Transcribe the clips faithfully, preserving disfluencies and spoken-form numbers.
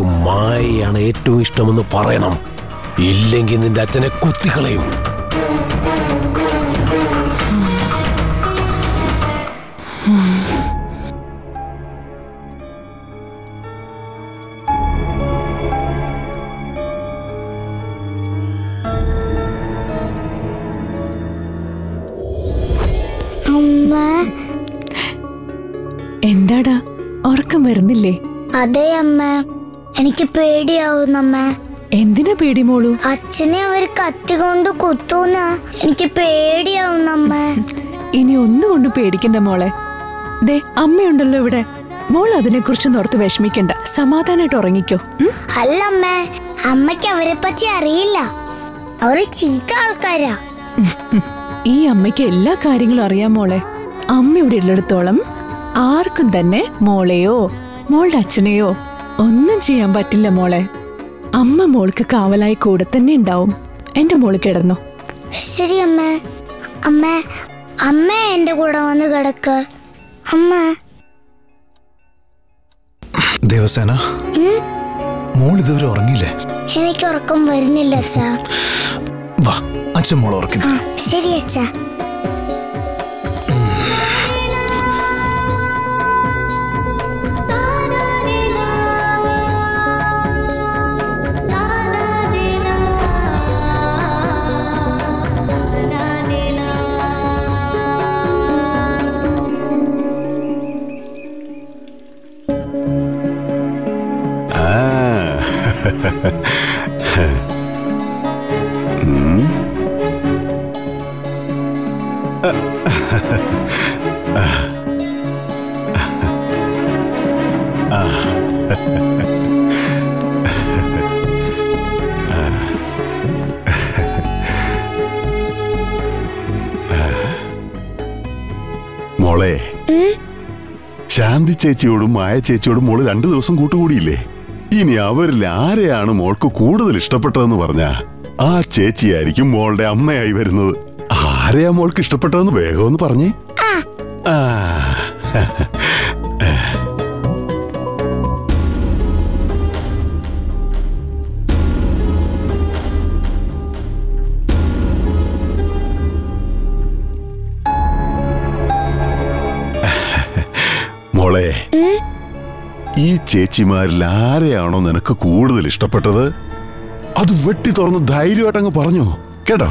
നിനക്ക് മായയാണ് ഏറ്റവും ഇഷ്ടമെന്ന് പറയണം. ഇല്ലെങ്കിൽ നിന്റെ അച്ഛനെ കുത്തിക്കളയും. എന്താടാ, ഉറക്കം വരുന്നില്ലേ? അതെ അമ്മ, എനിക്ക് പേടിയാവുന്നമ്മ. എന്തിനാ പേടി മോളു? അച്ഛനെ അവർ കത്തി കൊണ്ട് കുത്തൂന്ന എനിക്ക് പേടിയാവുന്നമ്മ. ഇനി ഒന്നുകൊണ്ട് പേടിക്കണ്ട മോളെ. ദേ അമ്മയുണ്ടല്ലോ ഇവിടെ. മോൾ അതിനെ കുറിച്ച് ഓർത്ത് വിഷമിക്കണ്ട. സമാധാനായിട്ട് ഉറങ്ങിക്കോ. അല്ലമ്മ, അമ്മയ്ക്ക് അവരെ പറ്റി അറിയില്ല. അവര് ചീത്ത ആൾക്കാരാ. ഈ അമ്മയ്ക്ക് എല്ലാ കാര്യങ്ങളും അറിയാം മോളെ. അമ്മ ഇവിടെ ഉള്ളിടത്തോളം ആർക്കും തന്നെ മോളെയോ മോളുടെ അച്ഛനെയോ ഒന്നും ചെയ്യാൻ പറ്റില്ല മോളെ. അമ്മ മോൾക്ക് കാവലായി കൂടെ തന്നെ ഉണ്ടാവും. എന്റെ മോള് കിടന്നു. ശരി അമ്മ. അമ്മ അമ്മ എന്റെ കൂടെ വന്ന് കിടക്ക്. അമ്മ. ദേവസേന, മോൾ ഇതുവരെ ഉറങ്ങിയില്ലേ? എനിക്ക് ഉറക്കം വരുന്നില്ല അച്ഛാ. വാ, അച്ഛൻ മോൾ ഉറക്കി. ശരി അച്ഛാ. മോളെ, ശാന്തി ചേച്ചിയോടും മായ ചേച്ചിയോടും മോള് രണ്ടു ദിവസം കൂട്ടുകൂടിയില്ലേ? ഇനി അവരിൽ ആരെയാണ് മോൾക്ക് കൂടുതൽ ഇഷ്ടപ്പെട്ടതെന്ന് പറഞ്ഞാ ആ ചേച്ചിയായിരിക്കും മോളുടെ അമ്മയായി വരുന്നത്. ആരെയാ മോൾക്ക് ഇഷ്ടപ്പെട്ടതെന്ന് വേഗം ഒന്ന് പറഞ്ഞേ. ആ മോളെ, ഈ ചേച്ചിമാരിൽ ആരെയാണോ നിനക്ക് കൂടുതൽ ഇഷ്ടപ്പെട്ടത് അത് വെട്ടി തുറന്ന് ധൈര്യമായിട്ടങ്ങ് പറഞ്ഞോ, കേട്ടോ?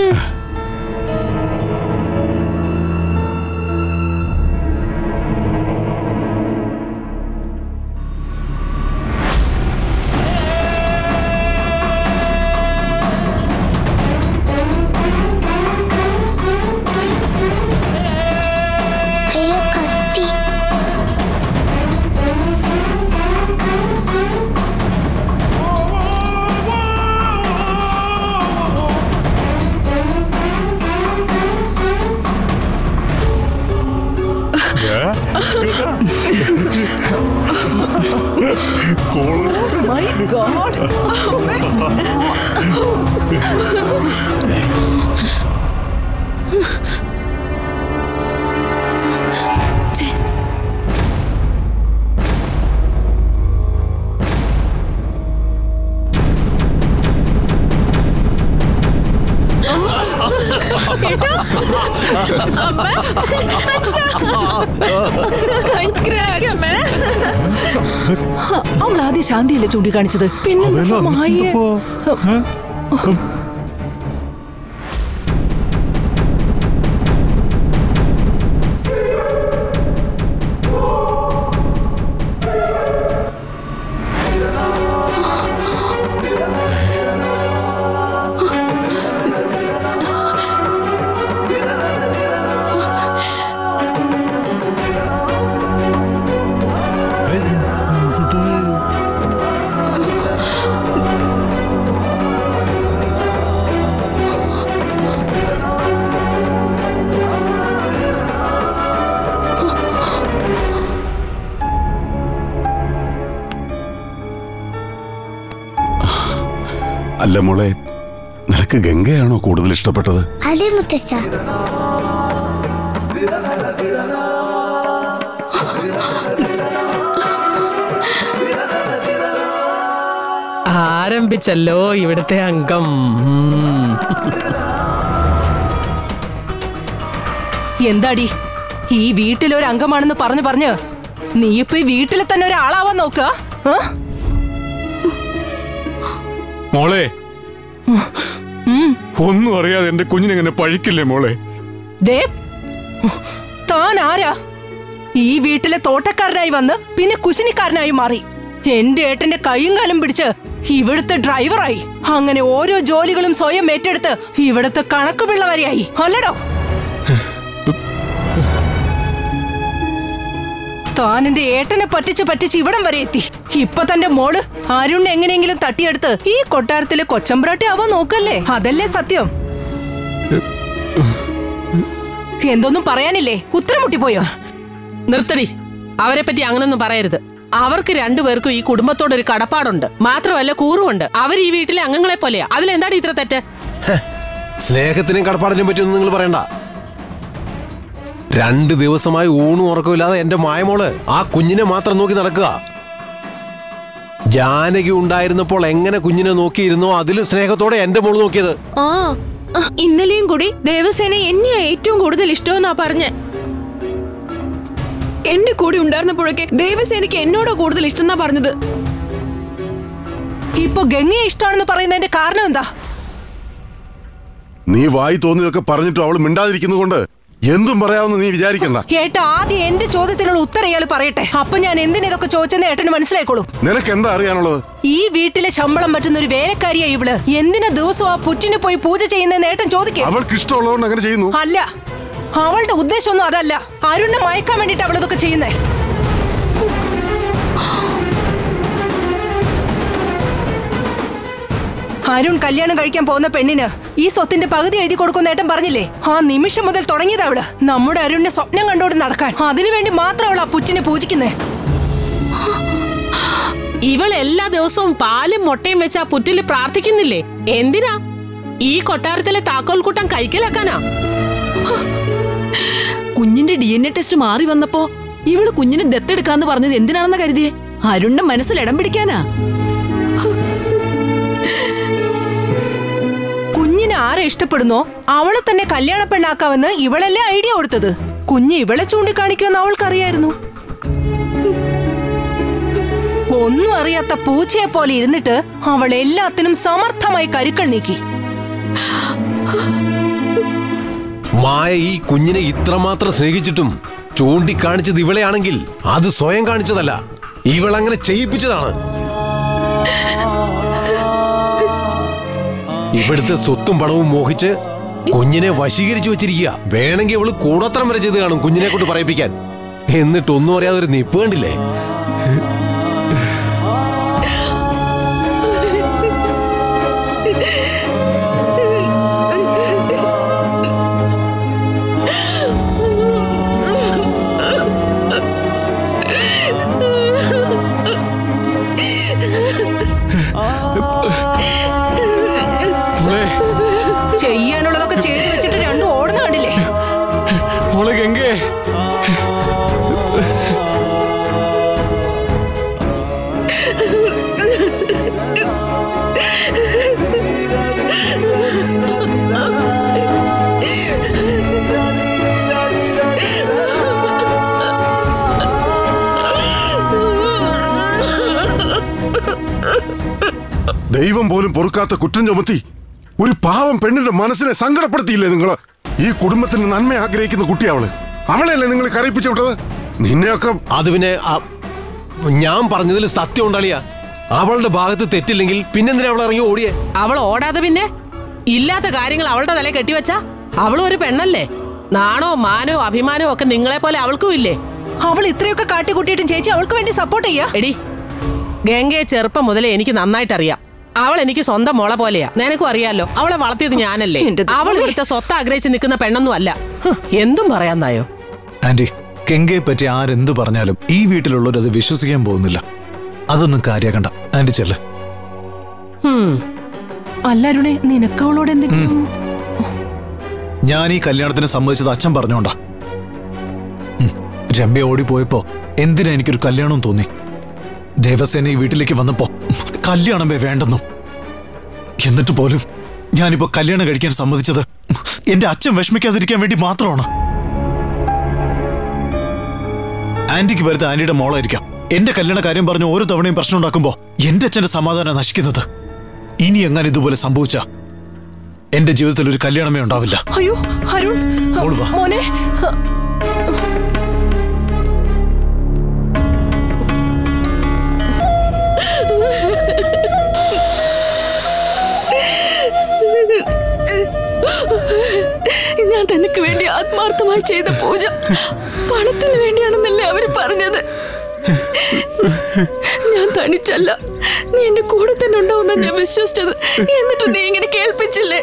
My God! അവൾ ആദ്യം ശാന്തിയല്ലേ ചൂണ്ടിക്കാണിച്ചത്, പിന്നെ അല്ല മോളെ, നിനക്ക് ഗംഗയാണോ കൂടുതൽ ഇഷ്ടപ്പെട്ടത്? അതെ മുത്തശ്ശ. ആരംഭിച്ചല്ലോ ഇവിടുത്തെ അംഗം. എന്താടി ഈ വീട്ടിലൊരു അംഗമാണെന്ന് പറഞ്ഞു പറഞ്ഞ് നീ ഇപ്പൊ ഈ വീട്ടിലെ തന്നെ ഒരാളാവാൻ നോക്കുക. മോളെ, ഒന്നും അറിയാതെ എന്റെ കുഞ്ഞിനെങ്ങനെ പഴിക്കില്ലേ മോളെ? താൻ ആരാ? ഈ വീട്ടിലെ തോട്ടക്കാരനായി വന്ന് പിന്നെ കുശിനിക്കാരനായി മാറി. എന്റെ ഏട്ടന്റെ കൈയും കാലും പിടിച്ച് ഇവിടുത്തെ ഡ്രൈവറായി. അങ്ങനെ ഓരോ ജോലികളും സ്വയം ഏറ്റെടുത്ത് ഇവിടുത്തെ കണക്ക് പിള്ളവരെയായി അല്ലടോ? താൻ എന്റെ ഏട്ടനെ പറ്റിച്ച് പറ്റിച്ച് ഇവിടം വരെ എത്തി. ഇപ്പൊ തന്റെ മോള് അരുണിനെ എങ്ങനെയെങ്കിലും തട്ടിയെടുത്ത് ഈ കൊട്ടാരത്തിലെ കൊച്ചമ്പ്രാട്ടി അവ നോക്കല്ലേ? അതല്ലേ സത്യം? എന്തൊന്നും പറയാനില്ലേ? ഉത്തരം മുട്ടിപ്പോയോ? നിർത്തടി, അവരെ പറ്റി അങ്ങനൊന്നും പറയരുത്. അവർക്ക് രണ്ടുപേർക്കും ഈ കുടുംബത്തോടൊരു കടപ്പാടുണ്ട്, മാത്രമല്ല കൂറുമുണ്ട്. അവർ ഈ വീട്ടിലെ അംഗങ്ങളെ പോലെയാ. അതിലെന്താണ് ഇത്ര തെറ്റ്? സ്നേഹത്തിനും കടപ്പാടിനും പറ്റിയൊന്നും നിങ്ങൾ പറയണ്ട. രണ്ട് ദിവസമായി ഊണും ഉറക്കമില്ലാതെ എന്റെ മായമോള് ആ കുഞ്ഞിനെ മാത്രം നോക്കി നടക്കുക. ജാനകി ഉണ്ടായിരുന്നപ്പോൾ എങ്ങനെ കുഞ്ഞിനെ നോക്കിയിരുന്നോ അതിലും സ്നേഹത്തോടെ എന്റെ മോള് നോക്കിയത്. ആ ഇന്നലെയും കൂടി ദേവസേന എന്നെയാ ഏറ്റവും കൂടുതൽ ഇഷ്ടമെന്നാ പറഞ്ഞ. എന്റെ കൂടെ ഉണ്ടായിരുന്നപ്പോഴൊക്കെ ദേവസേനയ്ക്ക് എന്നോട് കൂടുതൽ ഇഷ്ടം എന്നാ പറഞ്ഞത്. ഇപ്പൊ ഗംഗയെ ഇഷ്ടമാണെന്ന് പറയുന്നതിന്റെ കാരണം എന്താ? നീ വായി തോന്നിയതൊക്കെ പറഞ്ഞിട്ട് അവള് മിണ്ടാതിരിക്കുന്നതുകൊണ്ട് എന്തും പറയാമെന്ന് നീ വിചാരിക്കണ്ട. ഏട്ടാ, ആദ്യം എന്റെ ചോദ്യത്തിനുള്ള ഉത്തരം ഇയാൾ പറയട്ടെ. അപ്പൊ ഞാൻ എന്തിനാ ഇതൊക്കെ ചോദിച്ചെന്ന് ഏട്ടന് മനസ്സിലായിക്കോളും. നിനക്ക് എന്താ അറിയാനുള്ളത്? ഈ വീട്ടിലെ ശമ്പളം പറ്റുന്ന ഒരു വേലക്കാരിയാ ഇവള്. എന്തിനാ ദിവസവും ആ പുറ്റിന് പോയി പൂജ ചെയ്യുന്ന ഏട്ടൻ ചോദിക്കും. അവൾക്ക് ഇഷ്ടമുള്ളതുകൊണ്ട് അങ്ങനെ ചെയ്യുന്നു. അല്ല, അവളുടെ ഉദ്ദേശമൊന്നും അതല്ല. അരുണിനെ മയക്കാൻ വേണ്ടിട്ട് അവളിതൊക്കെ ചെയ്യുന്നേ. അരുൺ കല്യാണം കഴിക്കാൻ പോകുന്ന പെണ്ണിന് ഈ സ്വത്തിന്റെ പകുതി എഴുതി കൊടുക്കുന്ന ഏട്ടൻ പറഞ്ഞില്ലേ? ആ നിമിഷം മുതൽ തുടങ്ങിയതാ അവള് നമ്മുടെ അരുണിനെ സ്വപ്നം കണ്ടോട് നടക്കാൻ. അതിനുവേണ്ടി മാത്രം അവൾ ആ പുറ്റിനെ പൂജിക്കുന്നേ. ഇവൾ എല്ലാ ദിവസവും പാലും മുട്ടയും വെച്ച് ആ പുറ്റിൽ പ്രാർത്ഥിക്കുന്നില്ലേ? എന്തിനാ? ഈ കൊട്ടാരത്തിലെ താക്കോൽ കൂട്ടം കൈക്കലാക്കാനാ? കുഞ്ഞിന്റെ ഡി എൻ എ ടെസ്റ്റ് മാറി വന്നപ്പോ ഇവള് കുഞ്ഞിനെ ദത്തെടുക്കാന്ന് പറഞ്ഞത് എന്തിനാണെന്ന് കരുതിയേ? അരുണിന്റെ മനസ്സിൽ ഇടം പിടിക്കാനാ. കുഞ്ഞിനെ ആരെ ഇഷ്ടപ്പെടുന്നോ അവളെ തന്നെ കല്യാണ പെണ്ണാക്കാമെന്ന് ഇവളല്ലേ ഐഡിയ കൊടുത്തത്. കുഞ്ഞ് ഇവളെ ചൂണ്ടിക്കാണിക്കുമെന്ന് അവൾക്കറിയായിരുന്നു. ഒന്നും അറിയാത്ത പൂച്ചയെ പോലെ ഇരുന്നിട്ട് അവൾ എല്ലാത്തിനും സമർത്ഥമായി കരുക്കൾ നീക്കി. മായ ഈ കുഞ്ഞിനെ ഇത്രമാത്രം സ്നേഹിച്ചിട്ടും ചൂണ്ടിക്കാണിച്ചത് ഇവളെയാണെങ്കിൽ അത് സ്വയം കാണിച്ചതല്ല, ഇവളങ്ങനെ ചെയ്യിപ്പിച്ചതാണ്. ഇവിടുത്തെ സ്വത്തും പണവും മോഹിച്ച് കുഞ്ഞിനെ വശീകരിച്ചു വെച്ചിരിക്കുക. വേണമെങ്കിൽ ഇവള് കൂടോത്രം വരെ ചെയ്ത് കാണും കുഞ്ഞിനെ കൊണ്ട് പറയിപ്പിക്കാൻ. എന്നിട്ടൊന്നും അറിയാതെ ഒരു നിപ്പ് കണ്ടില്ലേ? ചെയ്യാനുള്ളതൊക്കെ ചെയ്തു വെച്ചിട്ട് രണ്ടും ഓടുന്ന കണ്ടില്ലേ? മോളെ ഗംഗേ, ദൈവം പോലും പൊറുക്കാത്ത കുറ്റം ചുമത്തി ഒരു പാവം പെണ്ണിന്റെ മനസ്സിനെ സങ്കടപ്പെടുത്തിയില്ലേ നിങ്ങള്? ഈ കുടുംബത്തിന് നന്മ ആഗ്രഹിക്കുന്ന കുട്ടി അവള്. അവളെയല്ലേ നിങ്ങൾ കരയിപ്പിച്ചു വിട്ടത്? നിന്നെയൊക്കെ അത് പിന്നെ ഞാൻ പറഞ്ഞതിൽ സത്യം ഉണ്ടാളിയാ. അവളുടെ ഭാഗത്ത് തെറ്റില്ലെങ്കിൽ പിന്നെന്തിനാ അവൾ ഇറങ്ങി ഓടിയേ? അവൾ ഓടാതെ പിന്നെ ഇല്ലാത്ത കാര്യങ്ങൾ അവളുടെ തല കെട്ടിവെച്ചാ? അവളും ഒരു പെണ്ണല്ലേ. നാണോ മാനോ അഭിമാനോ ഒക്കെ നിങ്ങളെ പോലെ അവൾക്കും ഇല്ലേ? അവൾ ഇത്രയൊക്കെ കാട്ടിക്കൂട്ടിയിട്ടും ചേച്ചി അവൾക്ക് വേണ്ടി സപ്പോർട്ട് ചെയ്യാ. എടി, ഗംഗയെ ചെറുപ്പം മുതലേ എനിക്ക് നന്നായിട്ടറിയാം. അവൾ എനിക്ക് സ്വന്തം മോളെ പോലെയാ. നിനക്കും അറിയാലോ, അവളെ വളർത്തിയത് ഞാനല്ലേ. അവൾ ഇവിടുത്തെ സ്വത്ത് ആഗ്രഹിച്ച് നിൽക്കുന്ന പെണ്ണൊന്നും അല്ല. എന്തും പറയാന്നായോ? ആന്റി, ഗംഗയെ പറ്റി ആരെന്തു പറഞ്ഞാലും ഈ വീട്ടിലുള്ളവർ അത് വിശ്വസിക്കാൻ പോകുന്നില്ല. അതൊന്നും കാര്യാക്കണ്ട. ആന്റി ചെല്ല. അല്ലരുണേ, നിനക്ക് അവളോട് എന്തെങ്കിലും? ഞാൻ ഈ കല്യാണത്തിന് സമ്മതിച്ചത് അച്ഛൻ പറഞ്ഞോണ്ടാ. രമ്യ ഓടിപ്പോയപ്പോ എന്തിനാ എനിക്കൊരു കല്യാണം തോന്നി. ദേവസേന ഈ വീട്ടിലേക്ക് വന്നപ്പോ കല്യാണമേ വേണ്ടെന്നും എന്നിട്ട് പോലും ഞാനിപ്പോ കല്യാണം കഴിക്കാൻ സമ്മതിച്ചത് എന്റെ അച്ഛൻ വിഷമിക്കാതിരിക്കാൻ വേണ്ടി മാത്രമാണ്. ആന്റിക്ക് വരുത്ത ആന്റിയുടെ മോളായിരിക്കാം എന്റെ കല്യാണ കാര്യം പറഞ്ഞ് ഓരോ തവണയും പ്രശ്നം ഉണ്ടാക്കുമ്പോ എന്റെ അച്ഛന്റെ സമാധാനം നശിക്കുന്നത്. ഇനി എങ്ങനെ ഇതുപോലെ സംഭവിച്ച എന്റെ ജീവിതത്തിൽ ഒരു കല്യാണമേ ഉണ്ടാവില്ല. അയ്യോ അരുൺ മോനെ, ഞാൻ തനിക്ക് വേണ്ടി ആത്മാർത്ഥമായി ചെയ്ത പൂജ പണത്തിന് വേണ്ടിയാണെന്നല്ലേ അവര് പറഞ്ഞത്. ഞാൻ തനിച്ചല്ല, നീ എന്റെ കൂടെ തന്നെ ഉണ്ടാവുന്ന ഞാൻ വിശ്വസിച്ചത്. എന്നിട്ട് നീ ഇങ്ങനെ കേൾപ്പിച്ചില്ലേ?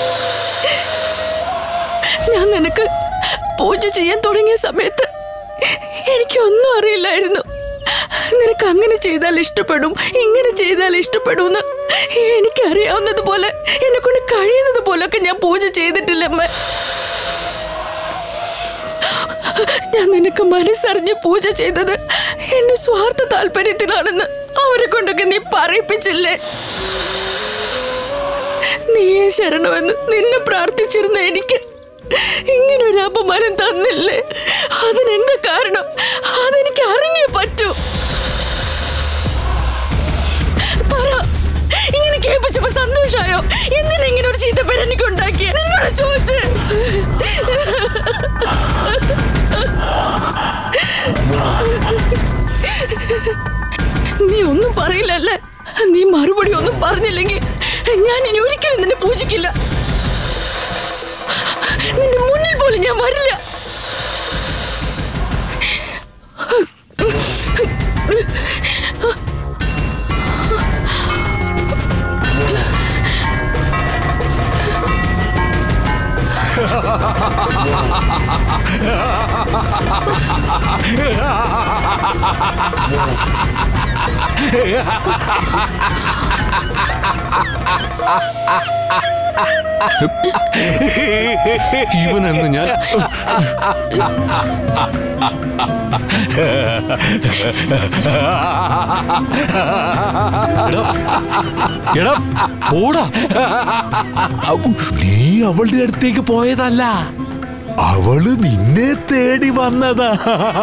ഞാൻ നിനക്ക് പൂജ ചെയ്യാൻ തുടങ്ങിയ സമയത്ത് എനിക്കൊന്നും അറിയില്ലായിരുന്നു. നിനക്ക് അങ്ങനെ ചെയ്താൽ ഇഷ്ടപ്പെടും, ഇങ്ങനെ ചെയ്താൽ ഇഷ്ടപ്പെടുമെന്ന് എനിക്കറിയാവുന്നത് പോലെ, എന്നെ കൊണ്ട് കഴിയുന്നത് പോലൊക്കെ ഞാൻ പൂജ ചെയ്തിട്ടില്ലമ്മ. ഞാൻ നിനക്ക് മനസ്സറിഞ്ഞ് പൂജ ചെയ്തത് എന്റെ സ്വാർത്ഥ താല്പര്യത്തിനാണെന്ന് അവരെ കൊണ്ടൊക്കെ നീ പറയിപ്പിച്ചില്ലേ? നീയെ ശരണമെന്ന് നിന്നെ പ്രാർത്ഥിച്ചിരുന്ന എനിക്ക് ഇങ്ങനൊരു അപമാനം തന്നില്ലേ? അതിനെന്താ കാരണം? അതെനിക്ക് അറിഞ്ഞേ പറ്റൂ. പറ, ഇങ്ങനെ കേൾപ്പിച്ചപ്പോ സന്തോഷായോ? എന്തിനാ ഇങ്ങനെ ഒരു ചീത്ത പേര് എനിക്ക് ഉണ്ടാക്കിയ? നിന്നോട് ചോദിച്ച്. നീ ഒന്നും പറയില്ലല്ലേ? നീ മറുപടി ഒന്നും പറഞ്ഞില്ലെങ്കിൽ ഞാൻ ഇനി ഒരിക്കലും നിന്നെ പൂജിക്കില്ല. നിന്റെ മുന്നിൽ പോലും ഞാൻ വരില്ല. ഇവനെന്ന് ഞാൻ എടാ ഓടാ. നീ അവളുടെ അടുത്തേക്ക് പോയതല്ല, അവള് നിന്നെ തേടി വന്നതാ.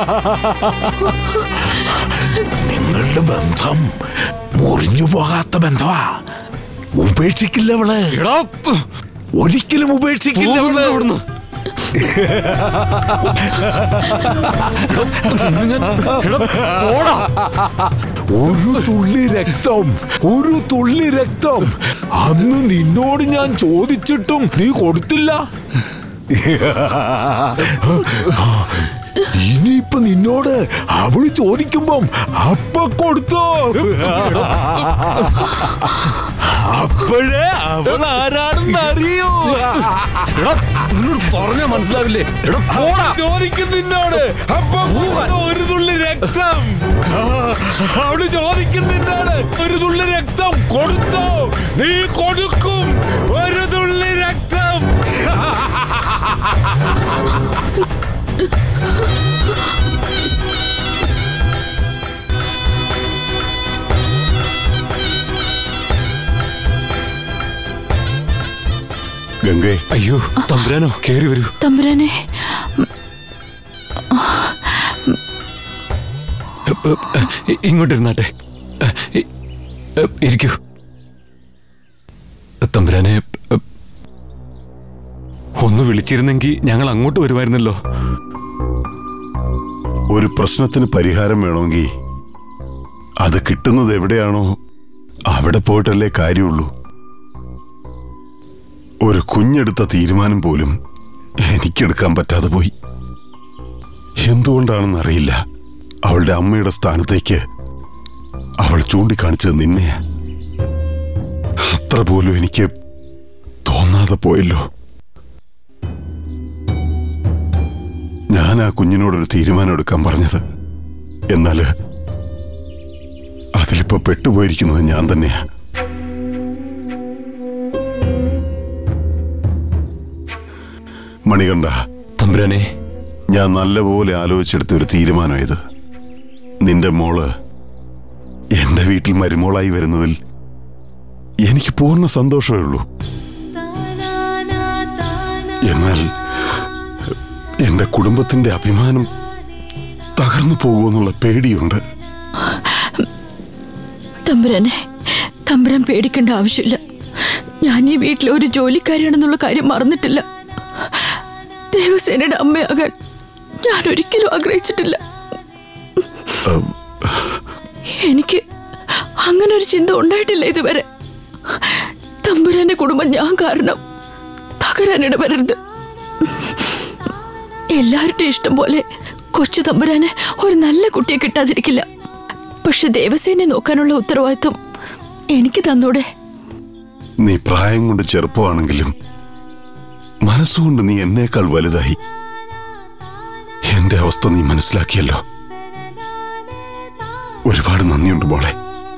നിങ്ങളുടെ ബന്ധം മുറിഞ്ഞു പോകാത്ത ബന്ധമാ. ഉപേക്ഷിക്കില്ല അവള്, ഒരിക്കലും ഉപേക്ഷിക്കില്ല അവള്. ഒരു തുള്ളി രക്തം, ഒരു തുള്ളി രക്തം അന്ന് നിന്നോട് ഞാൻ ചോദിച്ചിട്ടും നീ കൊടുത്തില്ല. ഇനിയിപ്പൊ നിന്നോട് അവള് ചോദിക്കുമ്പം അപ്പ കൊടുത്തോ? അപ്പോഴേ അവൾ ആരാണെന്ന് അറിയോ? പറഞ്ഞാ മനസ്സിലാവില്ലേ? ചോദിക്കും നിന്നോട് അപ്പൊ ഒരു തുള്ളി രക്തം. അവള് ചോദിക്കും നിന്നോട് ഒരു തുള്ളി രക്തം കൊടുത്തോ? നീ കൊടുക്കും ഒരു തുള്ളി രക്തം. ഗംഗേ, അയ്യോ തമ്പുരാനോ, കേറി വരൂ. തമ്പുരാനെ, ഇങ്ങോട്ടിരുന്നാട്ടെ, ഇരിക്കൂ. തമ്പുരാനെ, ഒന്ന് വിളിച്ചിരുന്നെങ്കിൽ ഞങ്ങൾ അങ്ങോട്ട് വരുമായിരുന്നല്ലോ. ഒരു പ്രശ്നത്തിന് പരിഹാരം വേണമെങ്കിൽ അത് കിട്ടുന്നത് എവിടെയാണോ അവിടെ പോയിട്ടല്ലേ കാര്യമുള്ളൂ. ഒരു കുഞ്ഞെടുത്ത തീരുമാനം പോലും എനിക്കെടുക്കാൻ പറ്റാതെ പോയി. എന്തുകൊണ്ടാണെന്നറിയില്ല, അവളുടെ അമ്മയുടെ സ്ഥാനത്തേക്ക് അവൾ ചൂണ്ടിക്കാണിച്ചത് നിന്നെയാ. അത്ര പോലും എനിക്ക് തോന്നാതെ പോയല്ലോ. ഞാൻ ആ കുഞ്ഞിനോടൊരു തീരുമാനം എടുക്കാൻ പറഞ്ഞത്, എന്നാൽ അതിലിപ്പോ പെട്ടുപോയിരിക്കുന്നത് ഞാൻ തന്നെയാ. മണികണ്ഠ, തമ്പുരാനെ, ഞാൻ നല്ലപോലെ ആലോചിച്ചെടുത്ത ഒരു തീരുമാനം ഇത്. നിന്റെ മോള് എന്റെ വീട്ടിൽ മരുമോളായി വരുന്നതിൽ എനിക്ക് പൂർണ്ണ സന്തോഷമേ ഉള്ളൂ. എന്നാൽ എന്റെ കുടുംബത്തിന്റെ അഭിമാനം തകർന്നു പോകുമെന്നുള്ള പേടിയുണ്ട്. തമ്പുരാനെ, തമ്പുരാൻ പേടിക്കേണ്ട ആവശ്യമില്ല. ഞാൻ ഈ വീട്ടിലെ ഒരു ജോലിക്കാരിയാണെന്നുള്ള കാര്യം മറന്നിട്ടില്ല. ദേവസേനയുടെ അമ്മയാകാൻ ഞാൻ ഒരിക്കലും ആഗ്രഹിച്ചിട്ടില്ല. എനിക്ക് അങ്ങനെ ഒരു ചിന്ത ഉണ്ടായിട്ടില്ല ഇതുവരെ. തമ്പുരാന്റെ കുടുംബം ഞാൻ കാരണം തകരാനിടവരരുത്. എല്ലാവരുടെയും ഇഷ്ടം പോലെ കൊച്ചു തമ്പുരാന് ഒരു നല്ല കുട്ടിയെ കിട്ടാതിരിക്കില്ല. പക്ഷെ ദേവസേനെ നോക്കാനുള്ള ഉത്തരവാദിത്വം എനിക്ക് തന്നൂടെ? നീ പ്രായം കൊണ്ട് ചെറുപ്പമാണെങ്കിലും മനസ്സുകൊണ്ട് നീ എന്നേക്കാൾ വലുതായി. എന്റെ അവസ്ഥ നീ മനസ്സിലാക്കിയല്ലോ. ഒരുപാട് നന്ദിയുണ്ട് മോളെ.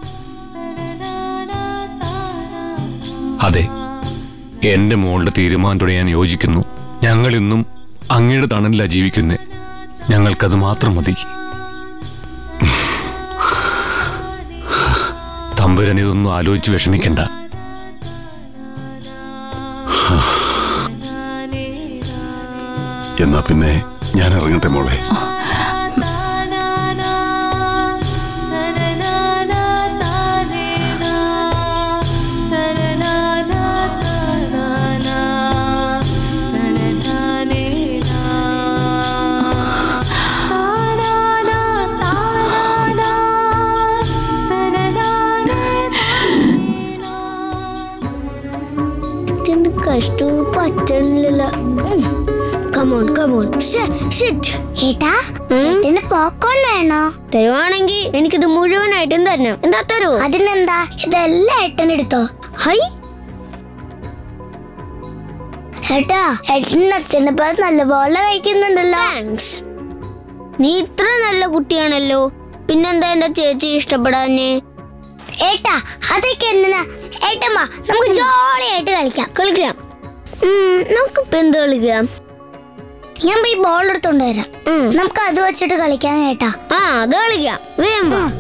അതെ, എന്റെ മോളുടെ തീരുമാനത്തോടെ ഞാൻ യോജിക്കുന്നു. ഞങ്ങൾ ഇന്നും അങ്ങയുടെ തണലിലാ ജീവിക്കുന്നേ. ഞങ്ങൾക്കത് മാത്രം മതി. തമ്പുരാൻ ഇതൊന്നും ആലോചിച്ച് വിഷമിക്കണ്ട. എന്നാ പിന്നെ ഞാൻ ഇറങ്ങട്ടെ മോളെ. കഷ്ടവും പറ്റണില്ല. Come on come on. ഏട്ടാ, ഏട്ടന് പോപ്കോൺ വേണോ? തരുവാണെങ്കിൽ എനിക്കിത് മുഴുവനായിട്ടും തരണം. എന്താ തരൂ? അതിനെന്താ, ഇതെല്ലാം ഏട്ടൻ എടുത്തോ. ഹൈ ഏട്ടാ, ഏട്ടൻ അച്ഛനെ പോലെ നല്ലപോലെ കഴിക്കുന്നുണ്ടല്ലോ. താങ്ക്സ്. നീ ഇത്ര നല്ല കുട്ടിയാണല്ലോ, പിന്നെന്താ എന്റെ ചേച്ചി ഇഷ്ടപ്പെടാന്? ഏട്ടാ, അതൊക്കെ എന്തിനാ? ഏട്ടമ്മ, നമുക്ക് ജോളിയായിട്ട് കളിക്കാം. കളിക്കാം. നമുക്കിപ്പോ എന്ത് കളിക്കാം? ഞാൻ പോയി ബോൾ എടുത്തോണ്ട് വരാം. നമുക്ക് അത് വെച്ചിട്ട് കളിക്കാം ഏട്ടാ. ആ, അത് കളിക്കാം. വേഗം വാ.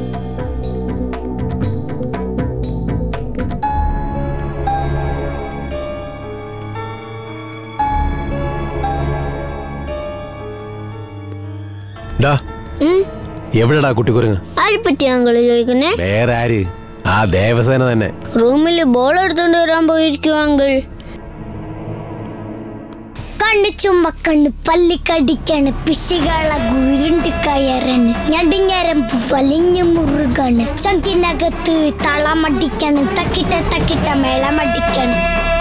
എവിടെടാ കുട്ടിക്കുരങ്ങ്? ആരെ പറ്റിയാ അങ്കിള് ചോദിക്കുന്നേ? വേറെ ആര്? ആ ദേവസേന തന്നെ. റൂമില് ബോൾ എടുത്തോണ്ട് വരാൻ പോയിരിക്കും അങ്കിൾ. കണ്ണു ചുമക്കണ്ണ് പല്ലിക്കടിക്കാണ്, പിശികള ഗുരുണ്ട് കയറാണ്, ഞടിഞ്ഞരമ്പ് വലിഞ്ഞു മുറുകാണ്, ശങ്കിനകത്ത് തളമടിക്കാണ്, തക്കിട്ട തക്കിട്ട മേളമടിക്കാണ്.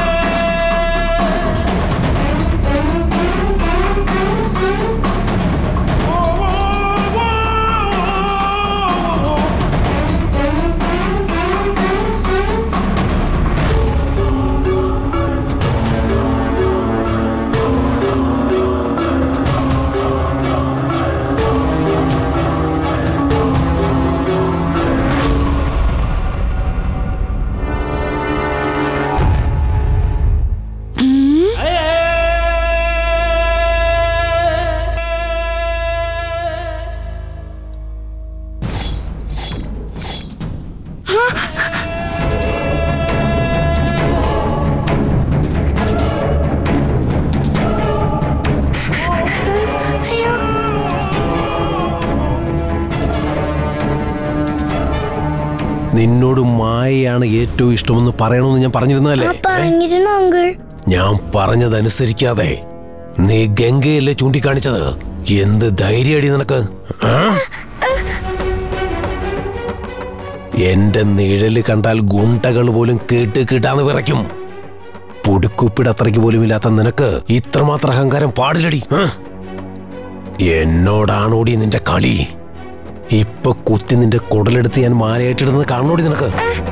നിന്നോട് മായയാണ് ഏറ്റവും ഇഷ്ടമെന്ന് പറയണമെന്ന് ഞാൻ പറഞ്ഞിരുന്നതല്ലേ? പറഞ്ഞിരുന്നു അങ്കിൾ. ഞാൻ പറഞ്ഞതനുസരിക്കാതെ നീ ഗംഗയല്ലേ ചൂണ്ടിക്കാണിച്ചത്? എന്ത് ധൈര്യടി നിനക്ക്? എന്റെ നിഴല് കണ്ടാൽ ഗുണ്ടകൾ പോലും കേട്ട് കിട്ടാന്ന് വിറയ്ക്കും. പൊടിക്കുപ്പിട അത്രയ്ക്ക് പോലും ഇല്ലാത്ത നിനക്ക് ഇത്രമാത്രം അഹങ്കാരം പാടില്ലടി. എന്നോടാണോടി നിന്റെ കളി? ഇപ്പൊ കുത്തി നിന്റെ കുടലെടുത്ത് ഞാൻ മാലയായിട്ടിടുന്നത് കാണോടി നിനക്ക്?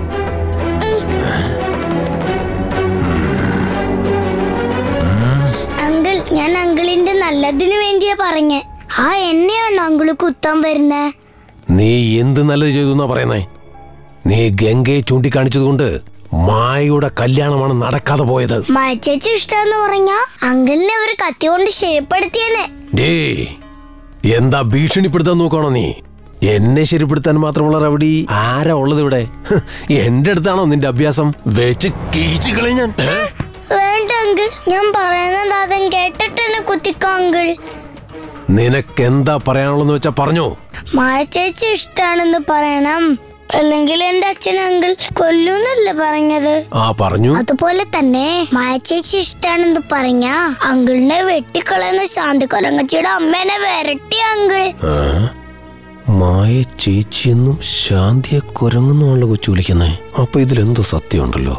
അങ്കിൾ, ഞാൻ അങ്കിളിന്റെ നല്ലതിന് വേണ്ടിയാ പറഞ്ഞേ. ആ എന്നെയാണ് അങ്കിള് കുത്താൻ വരുന്നേ. നീ എന്ത് നല്ലത് ചെയ്തു എന്നാ പറയുന്നേ? നീ ഗംഗയെ ചൂണ്ടിക്കാണിച്ചതുകൊണ്ട് മായയുടെ കല്യാണമാണ് നടക്കാതെ പോയത്. മായ ചേച്ചി ഇഷ്ടമെന്ന് പറഞ്ഞാ അങ്കിളിനെ അവര് കത്തി കൊണ്ട് ശരിപ്പെടുത്തിയേനെ. ഡേ, എന്താ ഭീഷണിപ്പെടുത്താൻ നോക്കണോ നീ? എന്നെ ശരിപ്പെടുത്താൻ മാത്രമുള്ള റവടി ആരാ ഉള്ളത് ഇവിടെ? എന്റെ അടുത്താണോ നിന്റെ അഭ്യാസം? വെച്ച് കീച്ചുകളെ ഞാൻ. വേണ്ട അങ്കിൾ, ഞാൻ പറയുന്നത് അതും കേട്ടിട്ട് തന്നെ കുത്തിക്കോ അങ്കിൾ. നിനക്കെന്താ പറയാനുള്ളതെന്ന് വെച്ചാ പറഞ്ഞോ. മായ ചേച്ചി ഇഷ്ടാണെന്ന് പറയണം, അല്ലെങ്കിൽ എന്റെ അച്ഛൻ അങ്കിൾ കൊല്ലൂന്നല്ലേ പറഞ്ഞത്? ആ പറഞ്ഞു. അതുപോലെ തന്നെ മായ ചേച്ചി ഇഷ്ടാണെന്ന് പറഞ്ഞ അങ്കിളിനെ വെട്ടിക്കളയുന്ന ശാന്തി കൊരങ്ങച്ചിയുടെ അമ്മേനെ വരട്ടി അങ്കിൾ. മായ ചേച്ചിയെന്നും ശാന്തിയെ കൊരങ്ങുന്നാണല്ലോ കൊച്ചു വിളിക്കുന്നേ. അപ്പൊ ഇതിലെന്തോ സത്യമുണ്ടല്ലോ.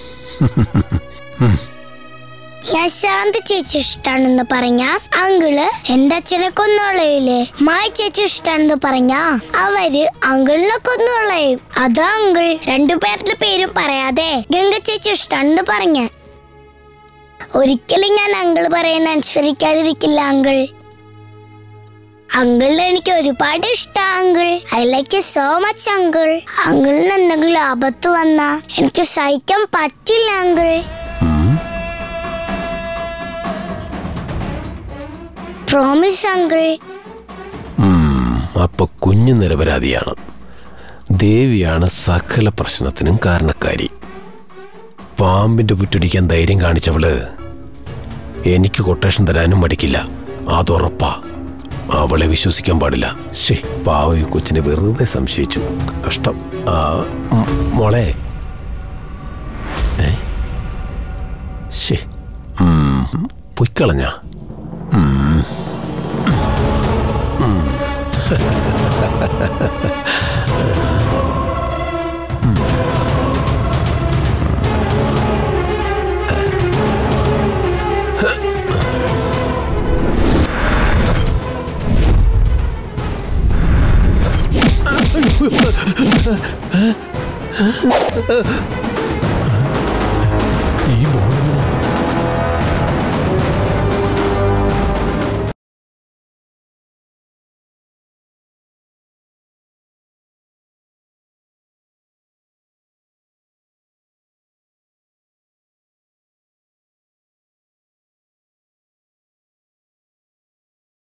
ഞാൻ ശാന്തി ചേച്ചി ഇഷ്ടാണെന്ന് പറഞ്ഞ അങ്കിള് എന്റെ അച്ഛനെ കൊന്നുകളയില്ലേ? മായ ചേച്ചി ഇഷ്ടാണെന്ന് പറഞ്ഞ അവര് അങ്കിളിനെ കൊന്നുകളയും. അതാ അങ്കിൾ രണ്ടുപേരുടെ പേരും പറയാതെ ഗംഗ ചേച്ചി ഇഷ്ടാണെന്ന് പറഞ്ഞ. ഒരിക്കലും ഞാൻ അങ്കിള് പറയുന്ന അനുസരിക്കാതിരിക്കില്ല അങ്കിൾ. അങ്കിളിന് എനിക്ക് ഒരുപാട് ഇഷ്ടാ uncle. I like you so much uncle. അങ്കിളിന് എന്തെങ്കിലും ആപത്ത് വന്നാ എനിക്ക് സഹിക്കാൻ പറ്റില്ല അങ്കിൾ. Promise uncle. അപ്പൊ കുഞ്ഞു നിരപരാധിയാണ്. ദേവിയാണ് സകല പ്രശ്നത്തിനും കാരണക്കാരി. പാമ്പിന്റെ പുറ്റടിക്കാൻ ധൈര്യം കാണിച്ചവള് എനിക്ക് കൊട്ടേഷൻ തരാനും മടിക്കില്ല, അതുറപ്പാ. അവളെ വിശ്വസിക്കാൻ പാടില്ല. ശേ, പാവ ഈ കൊച്ചിനെ വെറുതെ സംശയിച്ചു. കഷ്ടം. ആ മോളെ, ശേ പൊയ്ക്കളഞ്ഞ.